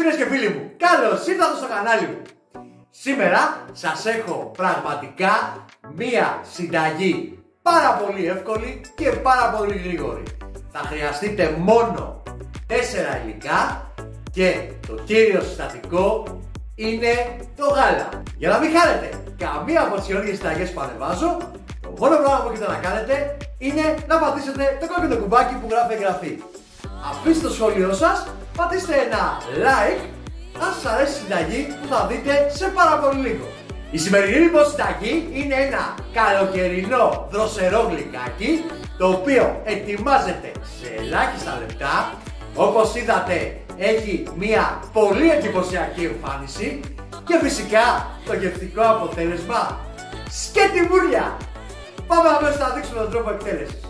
φίλες και φίλοι μου, καλώς ήρθατε στο κανάλι μου. Σήμερα σας έχω πραγματικά μία συνταγή πάρα πολύ εύκολη και πάρα πολύ γρήγορη. Θα χρειαστείτε μόνο 4 υλικά και το κύριο συστατικό είναι το γάλα. Για να μην χάνετε καμία από τις καινούργιες συνταγές που ανεβάζω, το μόνο πράγμα που έχετε να κάνετε είναι να πατήσετε το κόκκινο κουμπάκι που γράφει εγγραφή. Αφήστε το σχόλιο σας, πατήστε ένα like αν σας αρέσει η συνταγή που θα δείτε σε πάρα πολύ λίγο. Η σημερινή λοιπόν συνταγή είναι ένα καλοκαιρινό δροσερό γλυκάκι, το οποίο ετοιμάζεται σε ελάχιστα λεπτά. Όπως είδατε έχει μια πολύ εντυπωσιακή εμφάνιση και φυσικά το γευτικό αποτέλεσμα σκέτη μουρια. Πάμε αμέσως να δείξουμε τον τρόπο εκτέλεσης.